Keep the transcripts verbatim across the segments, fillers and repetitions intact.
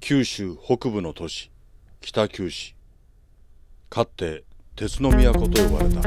九州北部の都市北九市、かつて鉄の都と呼ばれた。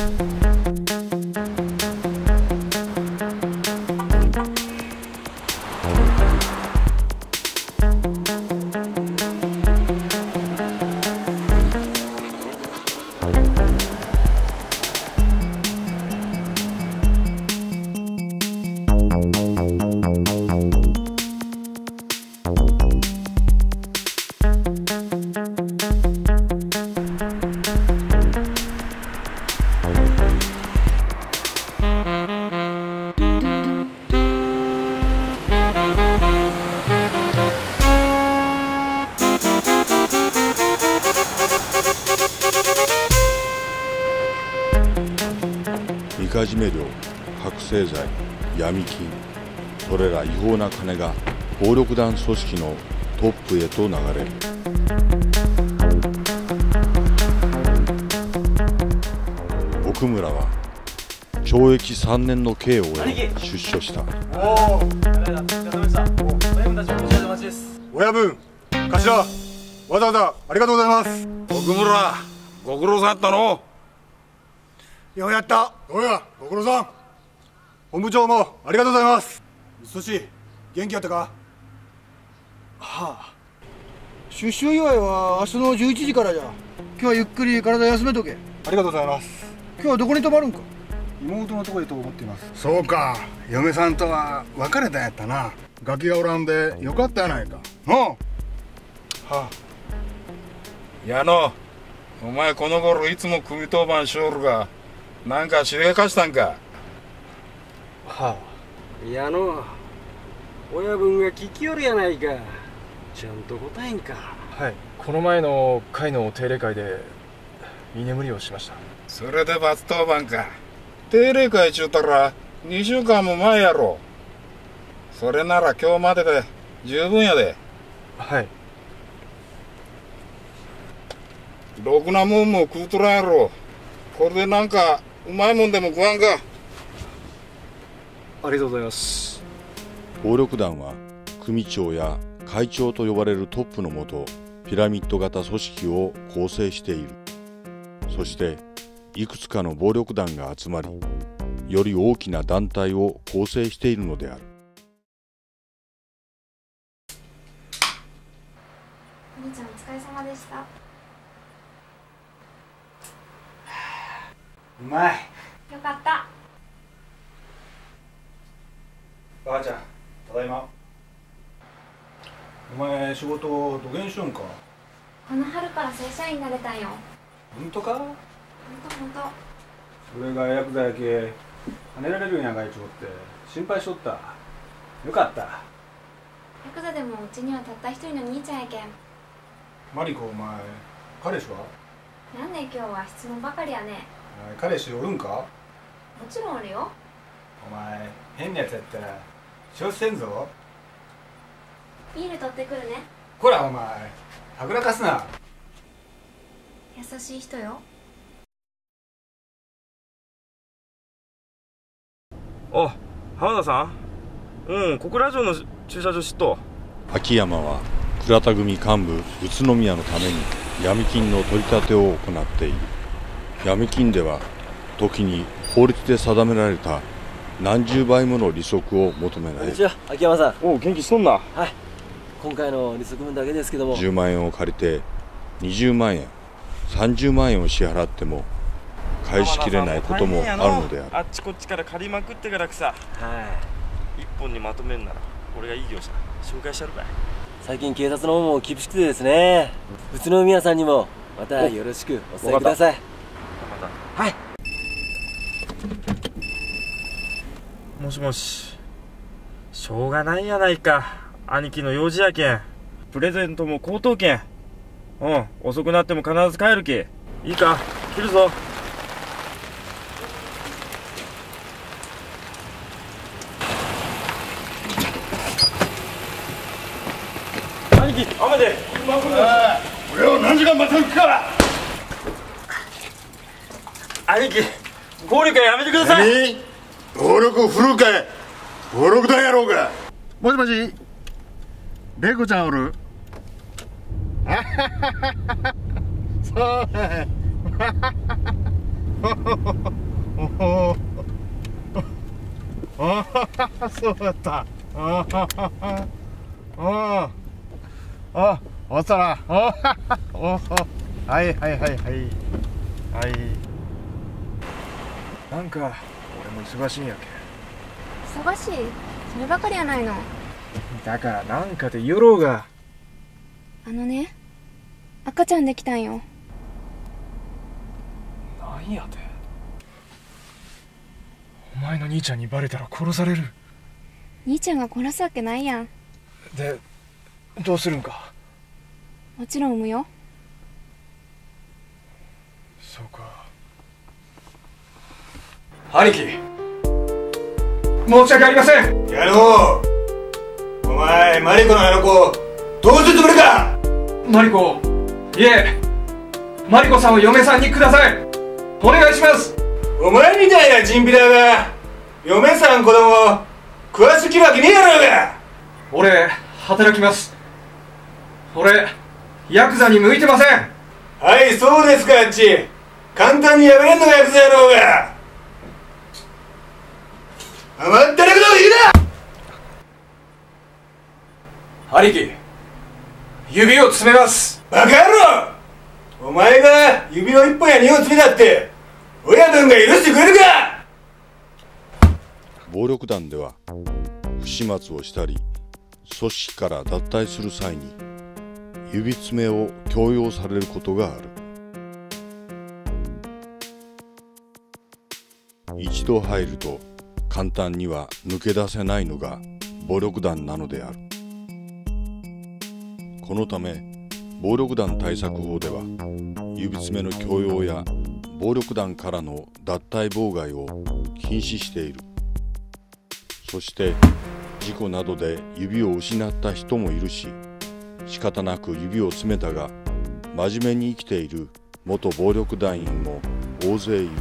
みかじめ料、覚醒剤、闇金、それら違法な金が暴力団組織のトップへと流れる。奥村は懲役さんねんの刑を終え出所した。 おお、親分、頭、わざわざありがとうございます。 奥村、ご苦労さんだったの。 ようやった。どうや、ご苦労さん。本部長もありがとうございます。そし、元気やったか。 はあ、出所祝いは明日のじゅういちじからじゃ。今日はゆっくり体休めとけ。 ありがとうございます。 今日はどこに泊まるんか。 妹のとこへと思っています。そうか、嫁さんとは別れたんやったな。ガキがおらんでよかったやないか。のはあ。 矢野、お前この頃いつも組当番しおるが、なんかしでかしたんか。 はあ、矢野、親分が聞きよるやないか。ちゃんと答えんか。 はい、この前の会の定例会で居眠りをしました。 それで罰当番か。定例会ちゅうたらにしゅうかんも前やろ。それなら今日までで十分やで。 はい。 ろくなもんも食うとらんやろ。これでなんかうまいもんでも食わんか。 ありがとうございます。 暴力団は組長や会長と呼ばれるトップのもとピラミッド型組織を構成している。そしていくつかの暴力団が集まり、より大きな団体を構成しているのである。 お兄ちゃんお疲れ様でした。 うまい。 よかった。 ばあちゃん、ただいま。お前仕事どげんしよんか。 この春から正社員になれたんよ。 ほんとか。 ほんとほんと。 それがヤクザやけ跳ねられるんやがいちょって心配しとった。よかった。 ヤクザでもうちにはたった一人の兄ちゃんやけん。 マリコ、お前彼氏は。 なんで今日は質問ばかりやね。 彼氏おるんか。 もちろんおるよ。 お前変なやつやったら承知せんぞ。 ビール取ってくるね。 ほらお前はぐらかすな。 優しい人よ。 あ、浜田さん。うん、小倉城の駐車場知っと。 秋山は倉田組幹部宇都宮のために闇金の取り立てを行っている。闇金では時に法律で定められた何十倍もの利息を求められる。 こんにちは、秋山さん。 おう、元気しとんな。 はい、今回の利息分だけですけども、 じゅうまんえんを借りてにじゅうまんえん、さんじゅうまんえんを支払っても返しきれないこともあるのである。 あっちこっちから借りまくってからくさ。 はい、 一本にまとめんなら俺がいい業者紹介してやるかい。 最近警察の方も厳しくてですね、宇都宮さんにもまたよろしくお伝えください。はい。 もしもし。しょうがないやないか。兄貴の用事やけん。プレゼントも高等けん。うん、遅くなっても必ず帰るき。いいか、切るぞ。兄貴、雨で俺を何時間待たんか。 兄貴、暴力はやめてください。 何？暴力振るうかい。暴力団やろうが。もしもし、玲子ちゃんおる？ そうね。そうだった。ああ、あ、おっさら。おお、はいはいはいはい。はい。 なんか俺も忙しいんやけん。 忙しい？そればかりやないの。 だからなんかで言ろうが。 あのね、赤ちゃんできたんよ。 なんやて。お前の兄ちゃんにバレたら殺される。 兄ちゃんが殺すわけないやん。 でどうするんか。 もちろん産むよ。 そうか。兄貴、申し訳ありません。 やろう。お前マリコのあの子どうするつもりか。 マリコ、いえ、マリコさんを嫁さんにください。お願いします。 お前みたいなチンピラが嫁さん子供を食わす気わけねえやろうが。 俺働きます。俺ヤクザに向いてません。 はい、そうですか。あっち簡単にやめれんのがヤクザやろうが。甘ったれくの言うな。 兄貴、指を詰めます。 バカ野郎。お前が指を一本や二本詰めたって親分が許してくれるか。 暴力団では不始末をしたり組織から脱退する際に指詰めを強要されることがある。一度入ると簡単には抜け出せないのが暴力団なのである。このため暴力団対策法では指詰めの強要や暴力団からの脱退妨害を禁止している。そして事故などで指を失った人もいるし、仕方なく指を詰めたが真面目に生きている元暴力団員も大勢いる。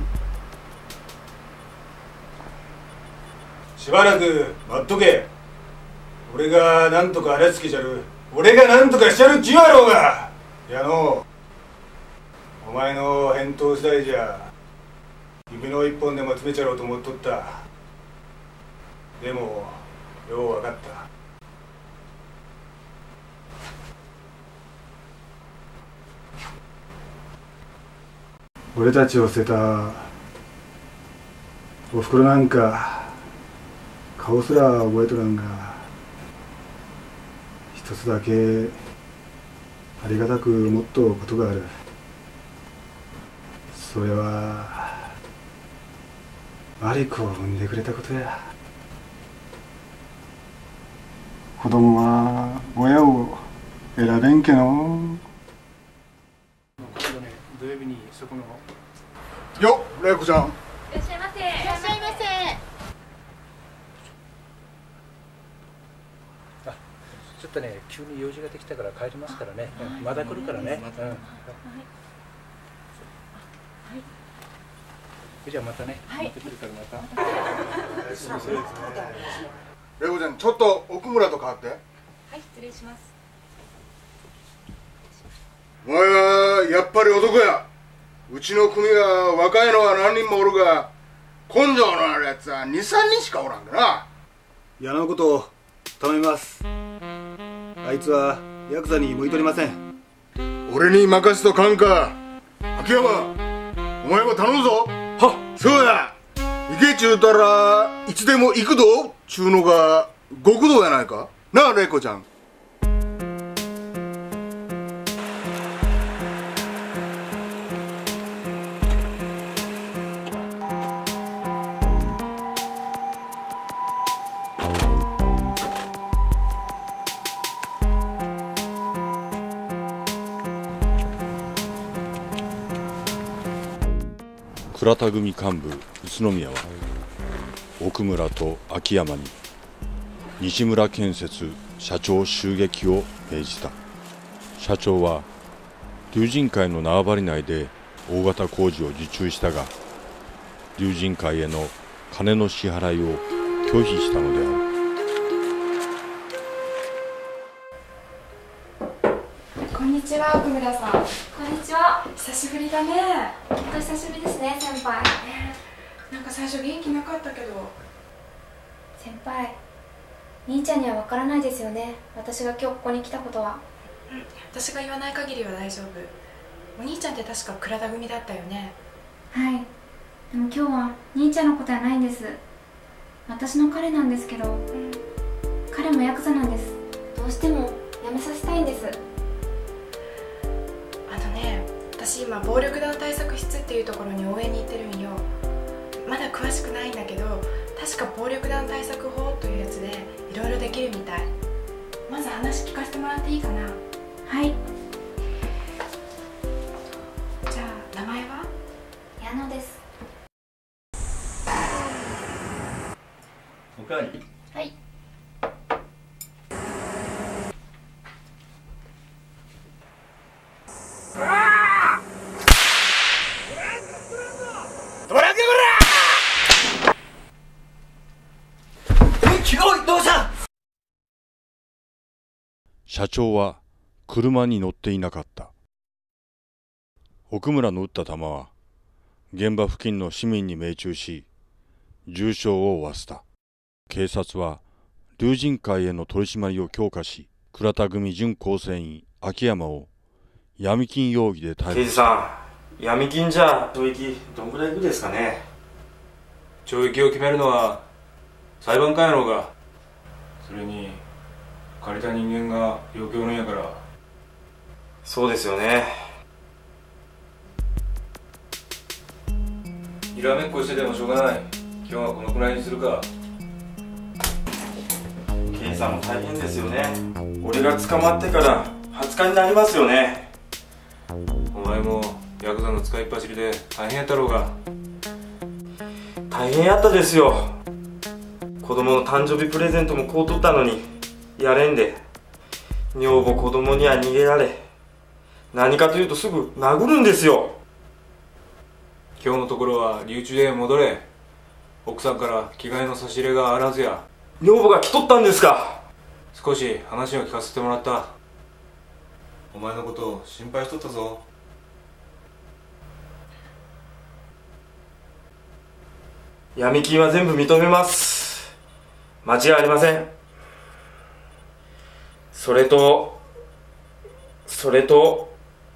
しばらく待っとけ。俺がなんとか荒つけちゃる。俺がなんとかしちゃるっちゅうやろうが。やのう、お前の返答次第じゃ指の一本でも詰めちゃろうと思っとった。でもよう分かった。俺たちを捨てたおふくろなんか顔すら覚えとらんが、一つだけありがたく思っとうことがある。それはマリコを産んでくれたことや。子供は親を選べんけの。土曜日にそこのよっ、玲子ちゃん。 いらっしゃいませ。いらっしゃいませ。 ちょっとね、急に用事ができたから帰りますからね。うん、まだ来るからね。うん、はい。じゃあまたね。はい。持ってくるからまた。 玲子ちゃん、ちょっと奥村と代わって。はい、 失礼します。 お前はやっぱり男や。うちの組が若いのは何人もおるが、根性のあるやつは二三人しかおらんかな。 矢野のことを頼みます。あいつはヤクザに向いとりません。 俺に任せとかんか。秋山、お前も頼むぞ。はっ、そうや。行けちゅうたらいつでも行くぞちゅうのが極道やないかなあ、玲子ちゃん。 倉田組幹部宇都宮は奥村と秋山に西村建設社長襲撃を命じた。社長は龍神会の縄張り内で大型工事を受注したが、龍神会への金の支払いを拒否したのである。 こんにちは。 は、奥村さん。 こんにちは。 久しぶりだね。 本当久しぶりですね、先輩。 なんか最初元気なかったけど。 先輩、兄ちゃんにはわからないですよね、私が今日ここに来たことは。 うん、私が言わない限りは大丈夫。お兄ちゃんって確か倉田組だったよね。 はい、でも今日は兄ちゃんのことはないんです。私の彼なんですけど、うん、彼もヤクザなんです。どうしても辞めさせたいんです。 あのね、私今暴力団対策室っていうところに応援に行ってるんよ。まだ詳しくないんだけど、確か暴力団対策法というやつでいろいろできるみたい。まず話聞かせてもらっていいかな。 はい。 じゃあ名前は？ 矢野です。 おかわり？ はい。 社長は車に乗っていなかった。奥村の撃った弾は現場付近の市民に命中し重傷を負わせた。警察は龍神会への取り締まりを強化し、倉田組準構成員秋山を闇金容疑で逮捕。 刑事さん、闇金じゃ懲役どんぐらいいくですかね。 懲役を決めるのは裁判官やろうが。それに借りた人間が要求のんやから。 そうですよね。 にらめっこしててもしょうがない。今日はこのくらいにするか。 刑事さんも大変ですよね。俺が捕まってからはつかになりますよね。 お前もヤクザの使いっ走りで大変やったろうが。 大変やったですよ。子供の誕生日プレゼントもこう取ったのにやれんで、女房子供には逃げられ、何かというとすぐ殴るんですよ。 今日のところは留置で戻れ。奥さんから着替えの差し入れがあらずや。 女房が来とったんですか。 少し話を聞かせてもらった。お前のことを心配しとったぞ。 闇金は全部認めます。間違いありません。それとそれと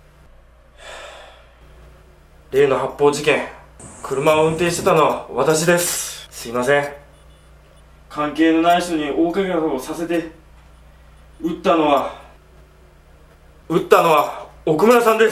例の発砲事件、車を運転してたのは私です。すいません。関係のない人に大怪我をさせて、撃ったのは撃ったのは奥村さんです。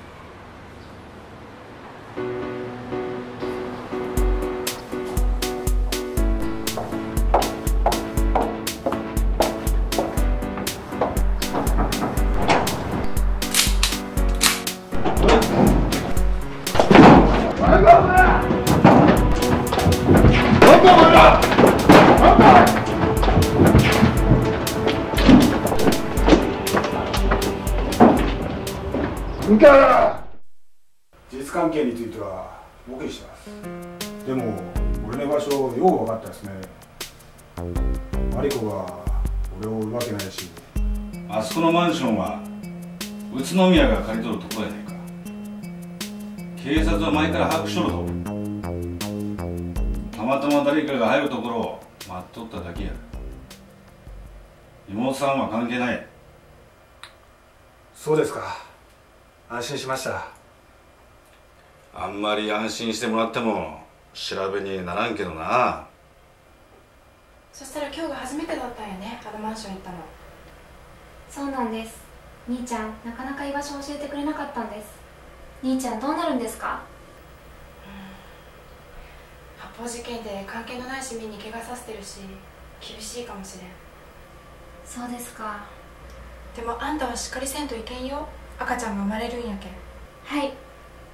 事実関係については黙秘してます。でも俺の場所よう分かったですね。マリコが俺を追うわけないし。 あそこのマンションは宇都宮が借り取るところやないか。警察は前から把握しとるぞ。たまたま誰かが入るところを待っとっただけや。妹さんは関係ない。 そうですか。安心しました。 あんまり安心してもらっても調べにならんけどな。 そしたら今日が初めてだったんやね、あのマンション行ったの。 そうなんです。兄ちゃんなかなか居場所を教えてくれなかったんです。兄ちゃんどうなるんですか？ 発砲事件で関係のない市民に怪我させてるし、厳しいかもしれん。 そうですか。 でもあんたはしっかりせんといけんよ。赤ちゃんが生まれるんやけん。 はい。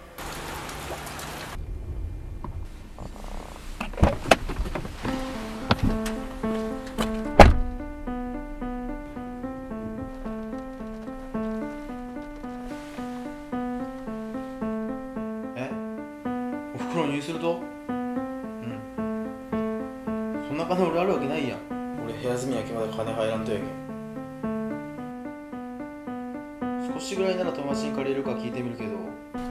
え？おふくろ入院すると？うん。そんな金俺あるわけないやん。俺部屋住み明けまで金入らんとやけん。少少しぐらいなら友達に借りれるか聞いてみるけど。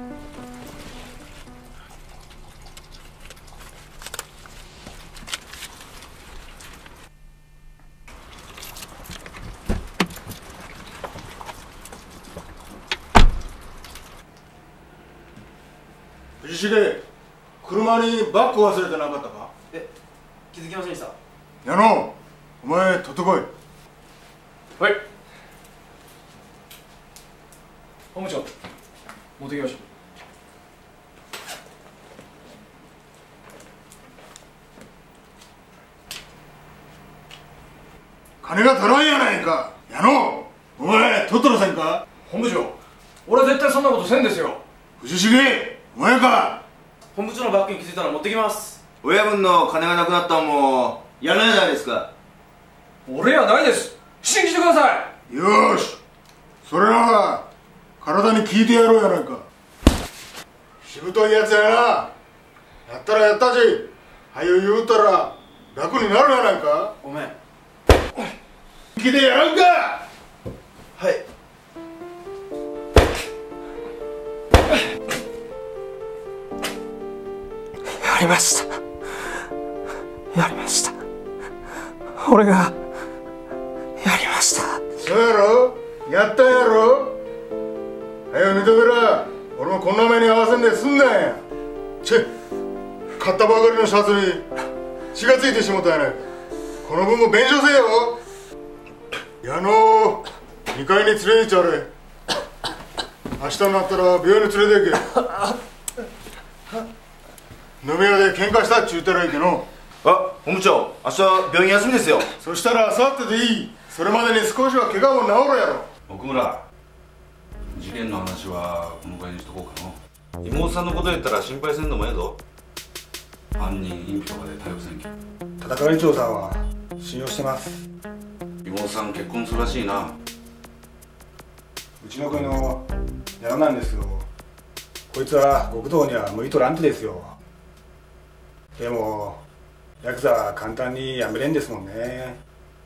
藤重、車にバッグ忘れてなかったか？ え、気づきませんでした。 矢野、お前取ってこい。 はい。本部長、持ってきましょう。 金が足らんやないか。矢野、お前取っとらせんか？ 本部長、俺は絶対そんなことせんですよ。 藤重、お前か。 本部長のバッグに気づいたら持ってきます。 親分の金がなくなったんも矢野やないですか。 俺やないです。信じてください。よーし、それなら体に聞いてやろうやないか。しぶといやつやな。やったらやったし、はよ言うたら楽になるやないか。 ごめん。 聞いてやらんか。 はい。 やりました。やりました。俺がやりました。 そうやろ、やったんやろ。はよ認めろ。俺もこんな目に合わせんですんなんや。チェ、買ったばかりのシャツに血がついてしもたやないか。この分も弁償せよ。矢野、にかいに連れて行っちゃれ。明日になったら病院に連れて行け。飲み屋で喧嘩したっちゅうたらいいけど。 あ、本部長、明日病院休みですよ。 そしたら明後日でいい。それまでに少しは怪我も治るやろ。 奥村、事件の話はこのぐらいにしとこうかの。妹さんのことやったら心配せんのもええぞ。犯人隠避とかで逮捕せんけん。 田中会長さんは信用してます。 妹さん結婚するらしいな。 うちの子の矢野なんですよ。こいつは極道には向いとらんとですよ。でもヤクザは簡単にやめれんですもんね。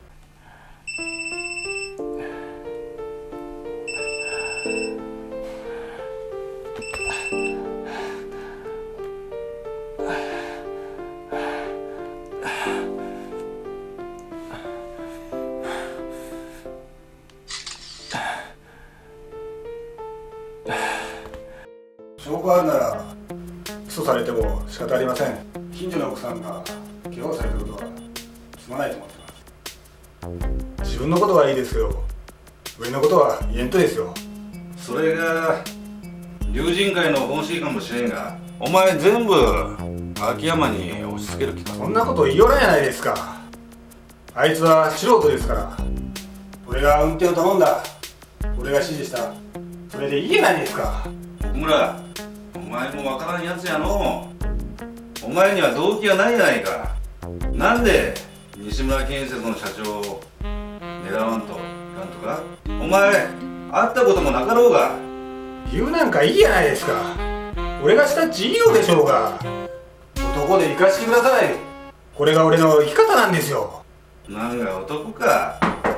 証拠あるなら起訴されても仕方ありません。近所の奥さんが怪我をされたことはすまないと思ってます。自分のことはいいですよ。上のことは言えんとですよ。 それが龍神会の本心かもしれんが、お前全部秋山に押し付ける気か。 そんなこと言いよらんやないですか。あいつは素人ですから。俺が運転を頼んだ、俺が指示した、それでいいやないですか。 奥村、お前もわからんやつやの。お前には動機がないやないか。なんで西村建設の社長を狙わんといかんとか。お前会ったこともなかろうが。 言うなんかいいやないですか。俺がしたっちいいようでしょうが。男で生かしてください。これが俺の生き方なんですよ。 なんか男か。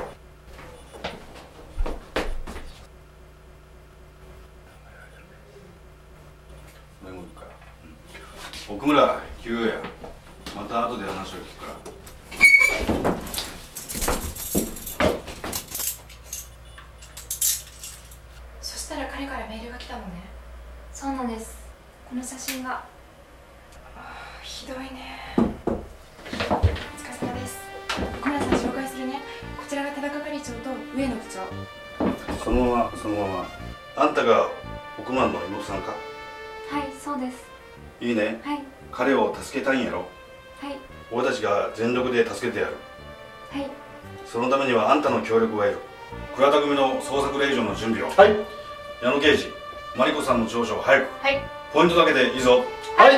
奥村、急や。また後で話を聞くから。 そしたら彼からメールが来たのね。 そうなんです。この写真が。 ひどいね。お疲れ様です。小村さん紹介するね。こちらが田中係長と上野部長。 そのままそのまま。あんたが億万の妹さんか。 はい、そうです。 いいね。 はい。 彼を助けたいんやろ。 はい。 俺たちが全力で助けてやる。 はい。 そのためにはあんたの協力がいる。倉田組の捜索令状の準備を。 はい。 矢野刑事、マリコさんの調書を早く。 はい。 ポイントだけでいいぞ。 はい。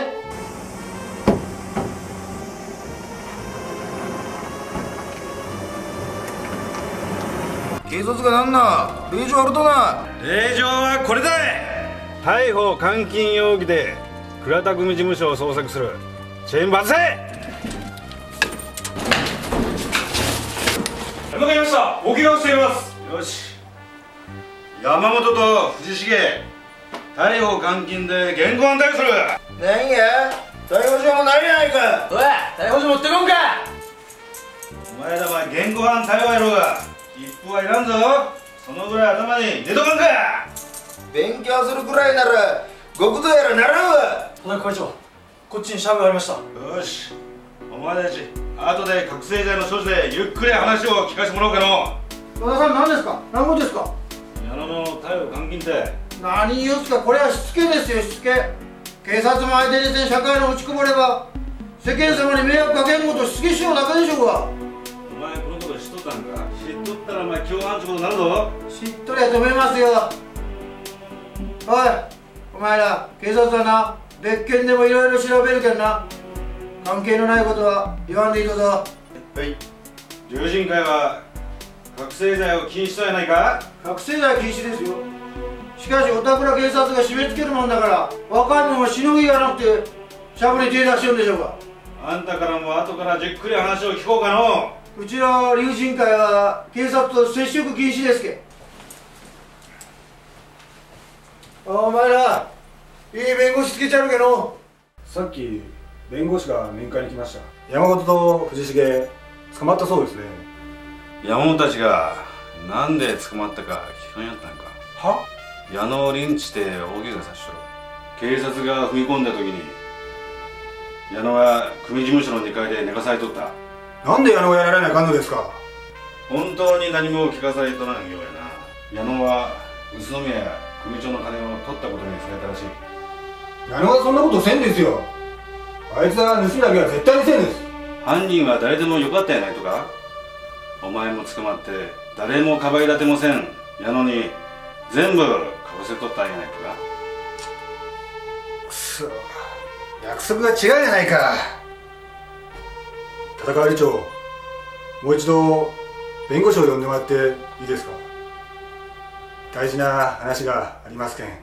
警察がなんな、令状あるとな。 令状はこれだい。逮捕監禁容疑で倉田組事務所を捜索する。チェーン外せ。 わかりました。お怪我をしています。 よし、 山本と藤重逮捕監禁で現行犯逮捕する。 何や逮捕状もないやないか。おい逮捕状持ってこんか。 お前らは現行犯逮捕やろうが切符はいらんぞ。そのぐらい頭に入れとかんか。 勉強するくらいなら極道やら習うわ。 田中会長、こっちにシャブがありました。 よし、お前たち後で覚醒剤の所持でゆっくり話を聞かせてもらおうかの。 和田さん、何ですか、何事ですか。 矢野の逮捕監禁って。 何言うんすか、これはしつけですよ、しつけ。警察も相手にして社会の落ちこぼれば世間様に迷惑かけんことをしつけしようだけでしょうが。 お前このこと知っとったんか。知っとったらお前共犯ってことになるぞ。 知っとりゃ止めますよ。おい、お前ら警察はな、別件でもいろいろ調べるけんな。関係のないことは言わんでいいぞ。はい。龍神会は覚醒剤を禁止とやないか。 覚醒剤禁止ですよ。しかしおたくら警察が締め付けるもんだから若い者はしのぎがなくてしゃぶに手出しよんでしょうか。 あんたからも後からじっくり話を聞こうかの。 うちの龍神会は警察と接触禁止ですけ。お前らいい弁護士つけちゃるけど。 さっき弁護士が面会に来ました。山本と藤重捕まったそうですね。 山本たちがなんで捕まったか聞かんやったんか。 は？ 矢野をリンチして大怪我させとる。警察が踏み込んだ時に矢野は組事務所のにかいで寝かされとった。 なんで矢野がやられなあかんのですか。 本当に何も聞かされとらんようやな。矢野は宇都宮や組長の金を取ったことにされたらしい。 矢野がそんなことせんですよ。あいつは盗みだけは絶対にせんです。 犯人は誰でもよかったやないとか。お前も捕まって誰もかばい立てもせん矢野に全部かぶせとったんやないとか。 くそ、約束が違うじゃないか。戦わ理長、もう一度弁護士を呼んでもらっていいですか。大事な話がありますけん。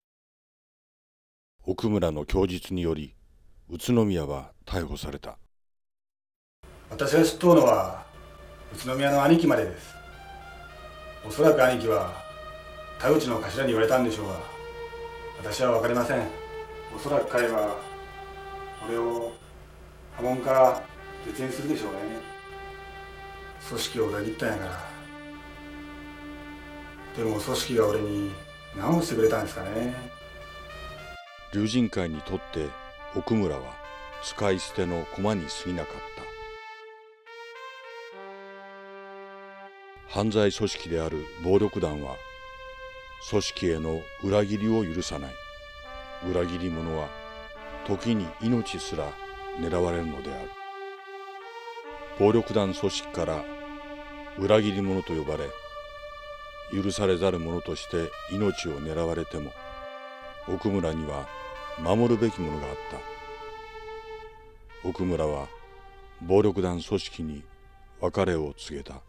奥村の供述により宇都宮は逮捕された。 私が知っとうのは宇都宮の兄貴までです。おそらく兄貴は田口の頭に言われたんでしょうが、私は分かりません。おそらく彼は俺を破門か絶縁するでしょうね。組織を裏切ったんやから。でも組織が俺に何をしてくれたんですかね。 龍神会にとって奥村は使い捨ての駒に過ぎなかった。犯罪組織である暴力団は組織への裏切りを許さない。裏切り者は時に命すら狙われるのである。暴力団組織から裏切り者と呼ばれ、許されざる者として命を狙われても、奥村には守るべきものがあった。奥村は暴力団組織に別れを告げた。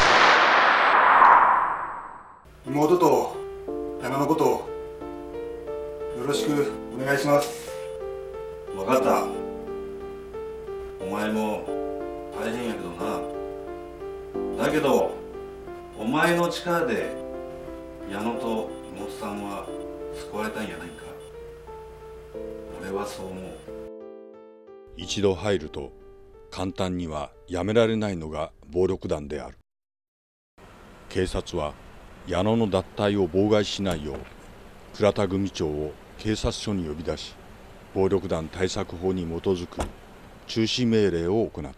妹と矢野のことをよろしくお願いします。 分かった。お前も大変やけどな。だけどお前の力で矢野と妹さんは救われたんやないか。俺はそう思う。 一度入ると簡単にはやめられないのが暴力団である。警察は矢野の脱退を妨害しないよう倉田組長を警察署に呼び出し、暴力団対策法に基づく中止命令を行った。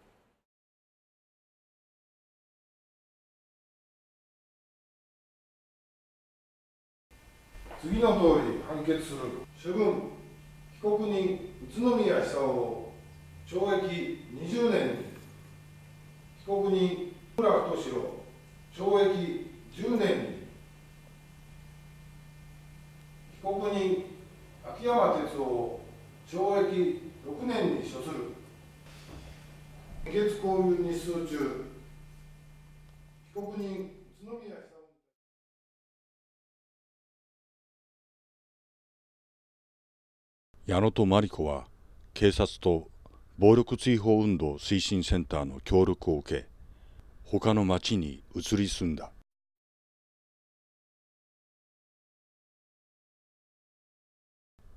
次の通り判決する。主文、被告人宇都宮久夫を懲役にじゅうねんに、被告人村太を懲役じゅうねんに、被告人秋山哲夫を懲役ろくねんに処する。議決公務日数中、被告人宇都宮久夫矢野と真理子は警察と暴力追放運動推進センターの協力を受け、他の町に移り住んだ。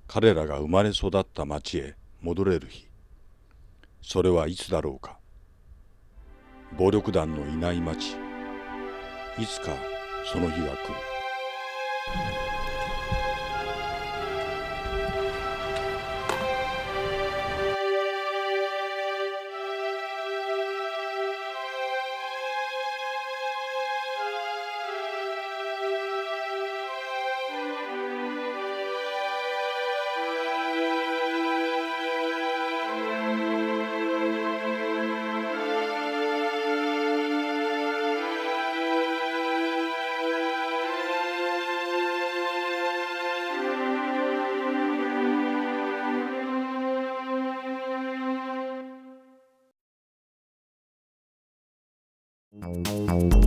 彼らが生まれ育った町へ戻れる日、それはいつだろうか。暴力団のいない町、いつかその日が来る。 Thank you.